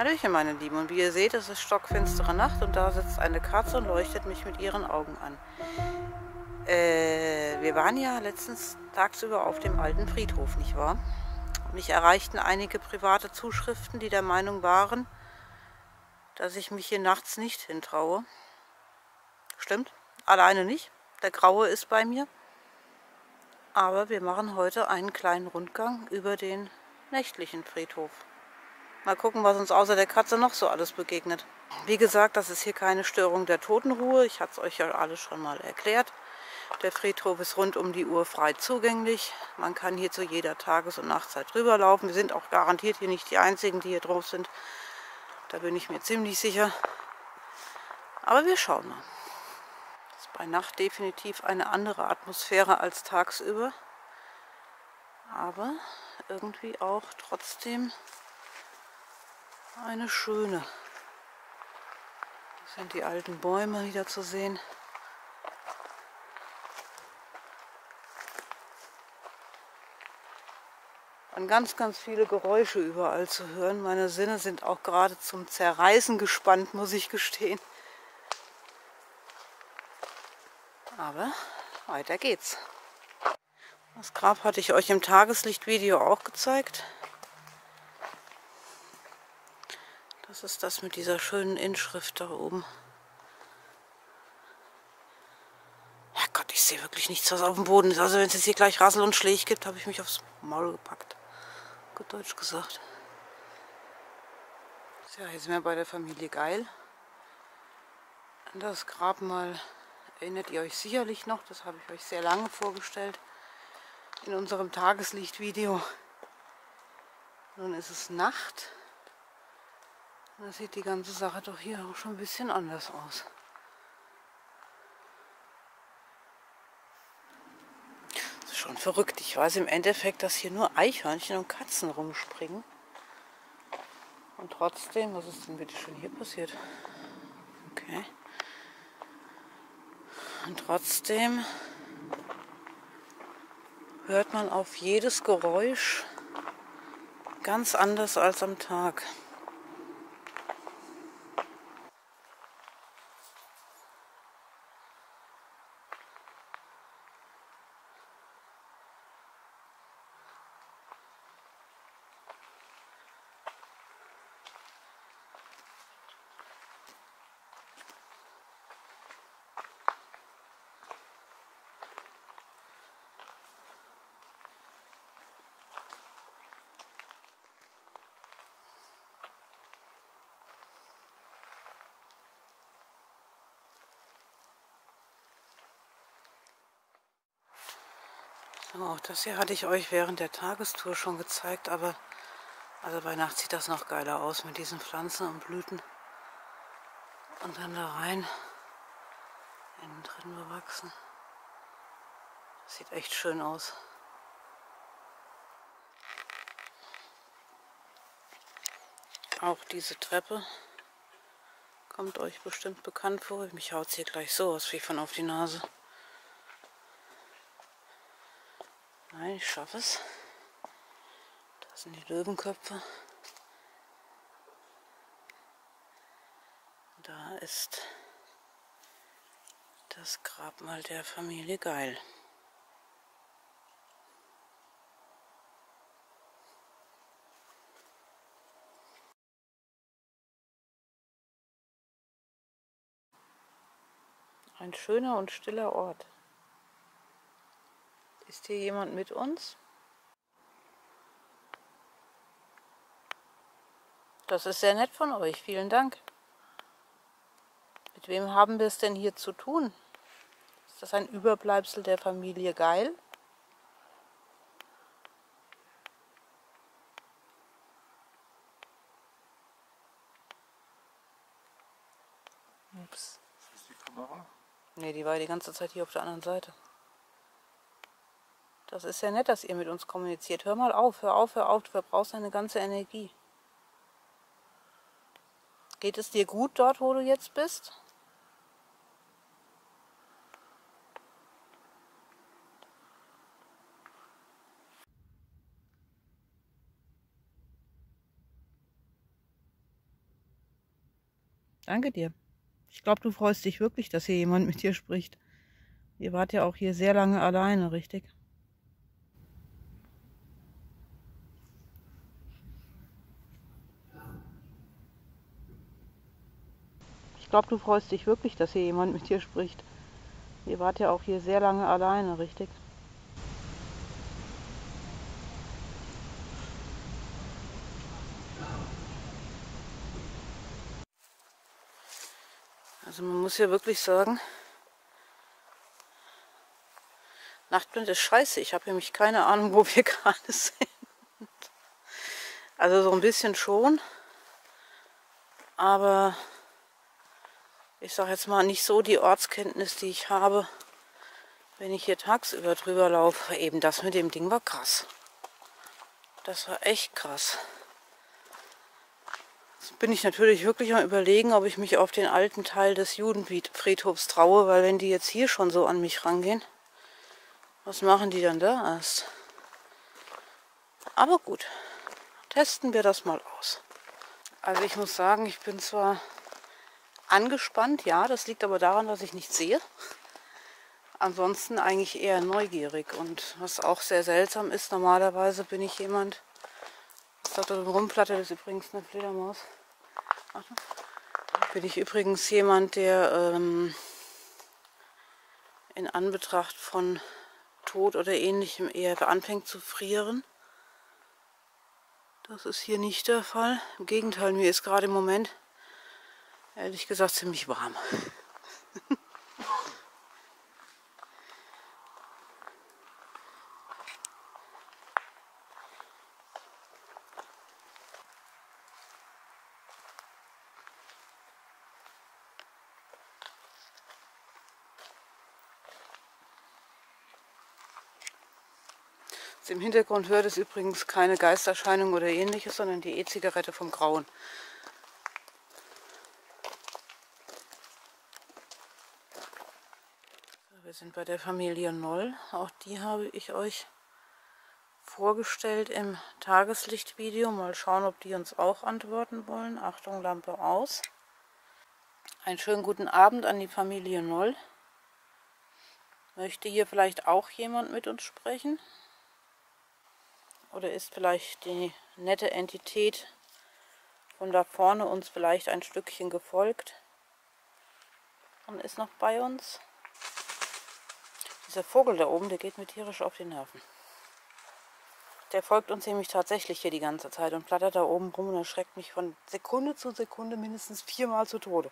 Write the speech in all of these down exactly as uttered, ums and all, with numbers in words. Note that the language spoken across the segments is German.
Hallöchen meine Lieben, und wie ihr seht, es ist stockfinstere Nacht und da sitzt eine Katze und leuchtet mich mit ihren Augen an. Äh, wir waren ja letztens tagsüber auf dem alten Friedhof, nicht wahr? Mich erreichten einige private Zuschriften, die der Meinung waren, dass ich mich hier nachts nicht hintraue. Stimmt, alleine nicht. Der Graue ist bei mir. Aber wir machen heute einen kleinen Rundgang über den nächtlichen Friedhof. Mal gucken, was uns außer der Katze noch so alles begegnet. Wie gesagt, das ist hier keine Störung der Totenruhe. Ich hatte es euch ja alles schon mal erklärt. Der Friedhof ist rund um die Uhr frei zugänglich. Man kann hier zu jeder Tages- und Nachtzeit drüber laufen. Wir sind auch garantiert hier nicht die Einzigen, die hier drauf sind. Da bin ich mir ziemlich sicher. Aber wir schauen mal. Es ist bei Nacht definitiv eine andere Atmosphäre als tagsüber. Aber irgendwie auch trotzdem eine schöne. Das sind die alten Bäume wieder zu sehen. Und ganz, ganz viele Geräusche überall zu hören. Meine Sinne sind auch gerade zum Zerreißen gespannt, muss ich gestehen. Aber weiter geht's. Das Grab hatte ich euch im Tageslichtvideo auch gezeigt. Das ist das mit dieser schönen Inschrift da oben. Herrgott, ich sehe wirklich nichts, was auf dem Boden ist. Also wenn es jetzt hier gleich Rassel und Schläg gibt, habe ich mich aufs Maul gepackt. Gut Deutsch gesagt. Ja, jetzt sind wir bei der Familie Geil. Das Grabmal erinnert ihr euch sicherlich noch. Das habe ich euch sehr lange vorgestellt in unserem Tageslichtvideo. Nun ist es Nacht. Da sieht die ganze Sache doch hier auch schon ein bisschen anders aus. Das ist schon verrückt. Ich weiß im Endeffekt, dass hier nur Eichhörnchen und Katzen rumspringen. Und trotzdem, was ist denn bitte schon hier passiert? Okay. Und trotzdem hört man auf jedes Geräusch ganz anders als am Tag. So, auch das hier hatte ich euch während der Tagestour schon gezeigt, aber also bei Nacht sieht das noch geiler aus mit diesen Pflanzen und Blüten. Und dann da rein, innen drin bewachsen. Das sieht echt schön aus. Auch diese Treppe kommt euch bestimmt bekannt vor. Mich haut es hier gleich so aus wie von auf die Nase. Nein, ich schaffe es. Das sind die Löwenköpfe. Da ist das Grabmal der Familie Geil. Ein schöner und stiller Ort. Ist hier jemand mit uns? Das ist sehr nett von euch. Vielen Dank. Mit wem haben wir es denn hier zu tun? Ist das ein Überbleibsel der Familie Geil? Ups. Ist das die Kamera? Ne, die war die ganze Zeit hier auf der anderen Seite. Das ist ja nett, dass ihr mit uns kommuniziert. Hör mal auf, hör auf, hör auf. Du verbrauchst deine ganze Energie. Geht es dir gut dort, wo du jetzt bist? Danke dir. Ich glaube, du freust dich wirklich, dass hier jemand mit dir spricht. Ihr wart ja auch hier sehr lange alleine, richtig? Ich glaube, du freust dich wirklich, dass hier jemand mit dir spricht. Ihr wart ja auch hier sehr lange alleine, richtig? Also man muss ja wirklich sagen, Nachtblind ist scheiße. Ich habe nämlich keine Ahnung, wo wir gerade sind. Also so ein bisschen schon, aber ich sage jetzt mal nicht so die Ortskenntnis, die ich habe, wenn ich hier tagsüber drüber laufe. Eben das mit dem Ding war krass. Das war echt krass. Jetzt bin ich natürlich wirklich am Überlegen, ob ich mich auf den alten Teil des Judenfriedhofs traue, weil wenn die jetzt hier schon so an mich rangehen, was machen die dann da erst? Aber gut, testen wir das mal aus. Also ich muss sagen, ich bin zwar angespannt, ja, das liegt aber daran, dass ich nichts sehe. Ansonsten eigentlich eher neugierig. Und was auch sehr seltsam ist, normalerweise bin ich jemand, was da drin rumplattert, ist übrigens eine Fledermaus. Achtung. Bin ich übrigens jemand, der ähm, in Anbetracht von Tod oder Ähnlichem eher anfängt zu frieren. Das ist hier nicht der Fall. Im Gegenteil, mir ist gerade im Moment, ehrlich gesagt, ziemlich warm. Was ihr im Hintergrund hört, ist übrigens keine Geisterscheinung oder Ähnliches, sondern die E-Zigarette vom Grauen. Wir sind bei der Familie Noll. Auch die habe ich euch vorgestellt im Tageslichtvideo. Mal schauen, ob die uns auch antworten wollen. Achtung, Lampe aus. Einen schönen guten Abend an die Familie Noll. Möchte hier vielleicht auch jemand mit uns sprechen? Oder ist vielleicht die nette Entität von da vorne uns vielleicht ein Stückchen gefolgt und ist noch bei uns? Dieser Vogel da oben, der geht mir tierisch auf die Nerven. Der folgt uns nämlich tatsächlich hier die ganze Zeit und plattert da oben rum und erschreckt mich von Sekunde zu Sekunde mindestens viermal zu Tode.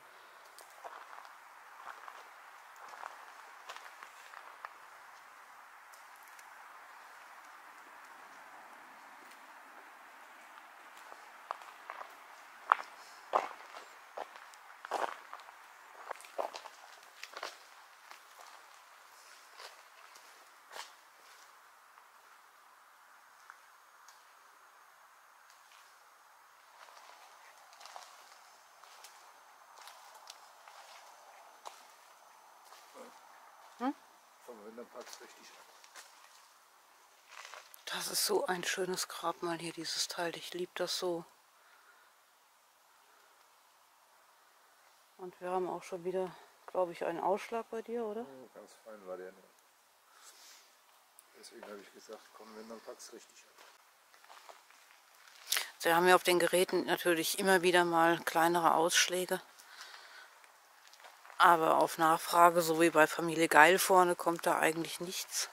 Hm? Das ist so ein schönes Grabmal hier, dieses Teil. Ich liebe das so. Und wir haben auch schon wieder, glaube ich, einen Ausschlag bei dir, oder? Oh, ganz fein war der nur. Deswegen habe ich gesagt, komm, wenn, dann pack's richtig an. Wir haben ja auf den Geräten natürlich immer wieder mal kleinere Ausschläge. Aber auf Nachfrage, so wie bei Familie Geil vorne, kommt da eigentlich nichts.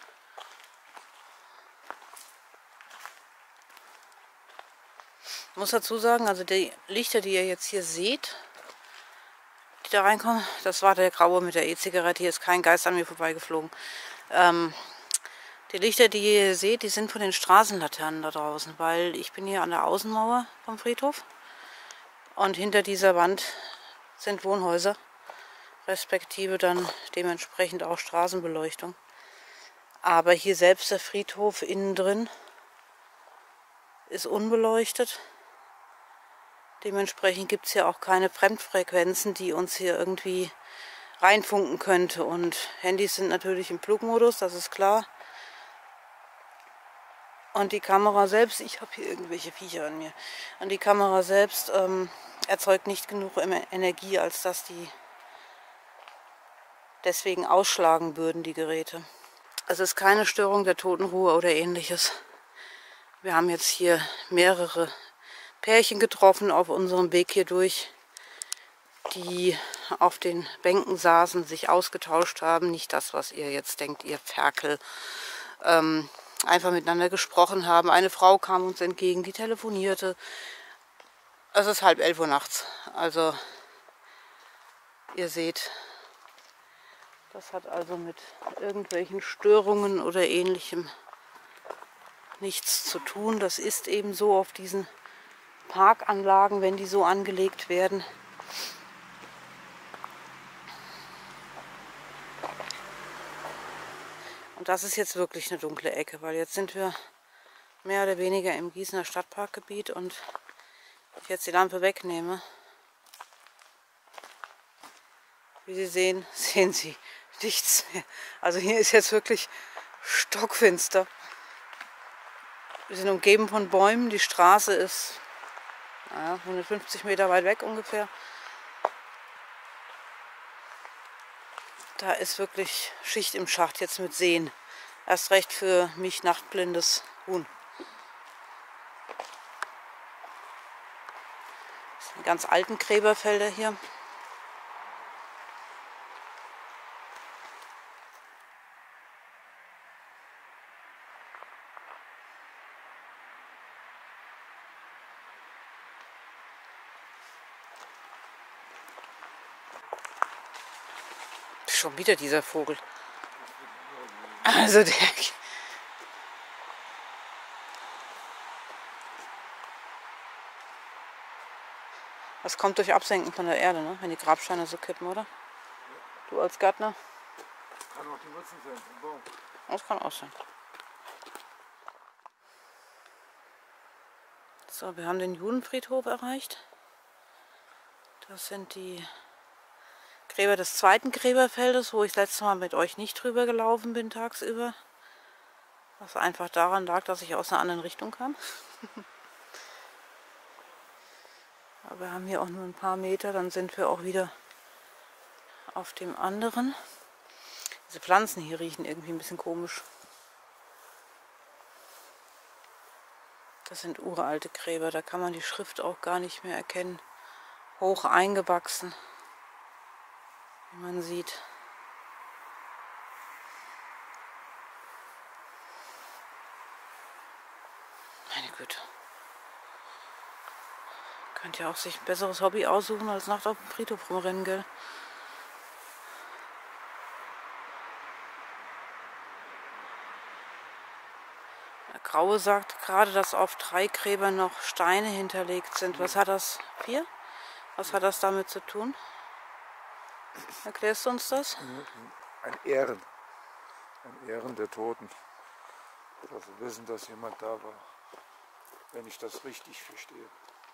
Ich muss dazu sagen, also die Lichter, die ihr jetzt hier seht, die da reinkommen, das war der Graue mit der E-Zigarette. Hier ist kein Geist an mir vorbeigeflogen. Ähm, die Lichter, die ihr hier seht, die sind von den Straßenlaternen da draußen, weil ich bin hier an der Außenmauer vom Friedhof und hinter dieser Wand sind Wohnhäuser, respektive dann dementsprechend auch Straßenbeleuchtung. Aber hier selbst der Friedhof innen drin ist unbeleuchtet. Dementsprechend gibt es hier auch keine Fremdfrequenzen, die uns hier irgendwie reinfunken könnte. Und Handys sind natürlich im Flugmodus, das ist klar. Und die Kamera selbst, ich habe hier irgendwelche Viecher an mir. Und die Kamera selbst ähm, erzeugt nicht genug Energie, als dass die deswegen ausschlagen würden, die Geräte. Es ist keine Störung der Totenruhe oder ähnliches. Wir haben jetzt hier mehrere Pärchen getroffen auf unserem Weg hier durch, die auf den Bänken saßen, sich ausgetauscht haben. Nicht das, was ihr jetzt denkt, ihr Ferkel. Ähm, einfach miteinander gesprochen haben. Eine Frau kam uns entgegen, die telefonierte. Es ist halb elf Uhr nachts. Also ihr seht, das hat also mit irgendwelchen Störungen oder ähnlichem nichts zu tun. Das ist eben so auf diesen Parkanlagen, wenn die so angelegt werden. Und das ist jetzt wirklich eine dunkle Ecke, weil jetzt sind wir mehr oder weniger im Gießener Stadtparkgebiet und wenn ich jetzt die Lampe wegnehme, wie Sie sehen, sehen Sie nichts mehr. Also hier ist jetzt wirklich stockfinster. Wir sind umgeben von Bäumen, die Straße ist naja, hundertfünfzig Meter weit weg ungefähr. Da ist wirklich Schicht im Schacht jetzt mit Sehen. Erst recht für mich nachtblindes Huhn. Das sind ganz alten Gräberfelder hier. Schon wieder dieser Vogel. Also der... Das kommt durch Absenken von der Erde, ne? Wenn die Grabsteine so kippen, oder? Du als Gärtner? Kann auch die Wurzeln sein vom Baum. Das kann auch sein. So, wir haben den Judenfriedhof erreicht. Das sind die Gräber des zweiten Gräberfeldes, wo ich letztes Mal mit euch nicht drüber gelaufen bin tagsüber. Was einfach daran lag, dass ich aus einer anderen Richtung kam. Aber wir haben hier auch nur ein paar Meter, dann sind wir auch wieder auf dem anderen. Diese Pflanzen hier riechen irgendwie ein bisschen komisch. Das sind uralte Gräber, da kann man die Schrift auch gar nicht mehr erkennen. Hoch eingewachsen, wie man sieht. Meine Güte. Könnt ihr auch sich ein besseres Hobby aussuchen, als nachts auf dem Friedhof rumrennen, gell? Der Graue sagt gerade, dass auf drei Gräbern noch Steine hinterlegt sind. Was hat das? Vier? Was hat das damit zu tun? Erklärst du uns das? Ein Ehren. Ein Ehren der Toten. Dass sie wissen, dass jemand da war. Wenn ich das richtig verstehe.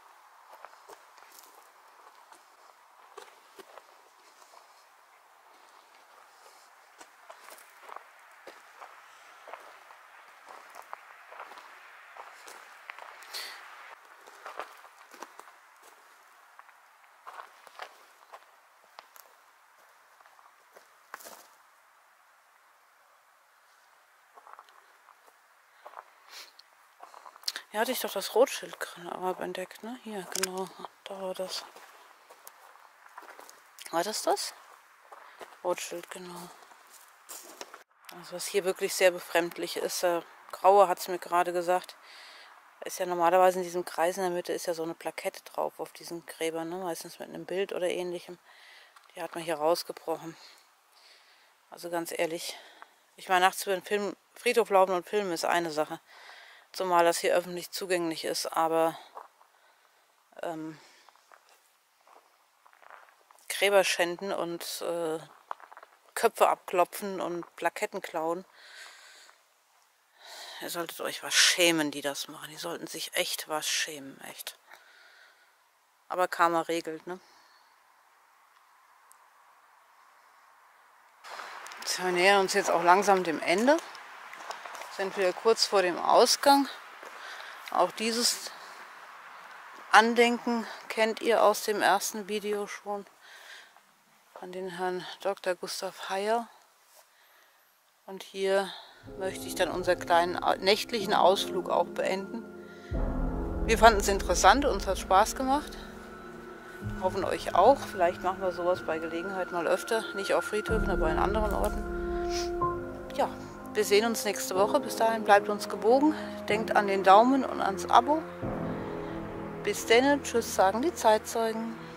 Hier hatte ich doch das Rothschild-Grab entdeckt, ne? Hier, genau, da war das. War das das? Rothschild, genau. Also was hier wirklich sehr befremdlich ist, der Graue hat es mir gerade gesagt, ist ja normalerweise in diesem Kreis in der Mitte ist ja so eine Plakette drauf auf diesen Gräbern, ne? Meistens mit einem Bild oder ähnlichem. Die hat man hier rausgebrochen. Also ganz ehrlich, ich meine, nachts über den Film, Friedhof laufen und filmen ist eine Sache. Zumal das hier öffentlich zugänglich ist, aber ähm, Gräber schänden und äh, Köpfe abklopfen und Plaketten klauen. Ihr solltet euch was schämen, die das machen. Die sollten sich echt was schämen, echt. Aber Karma regelt, ne? So, wir nähern uns jetzt auch langsam dem Ende. Sind wir kurz vor dem Ausgang. Auch dieses Andenken kennt ihr aus dem ersten Video schon von den Herrn Doktor Gustav Heyer. Und hier möchte ich dann unseren kleinen nächtlichen Ausflug auch beenden. Wir fanden es interessant, uns hat Spaß gemacht. Hoffen euch auch. Vielleicht machen wir sowas bei Gelegenheit mal öfter. Nicht auf Friedhöfen, aber in anderen Orten. Ja, wir sehen uns nächste Woche. Bis dahin bleibt uns gewogen. Denkt an den Daumen und ans Abo. Bis dann. Tschüss, sagen die Zeitzeugen.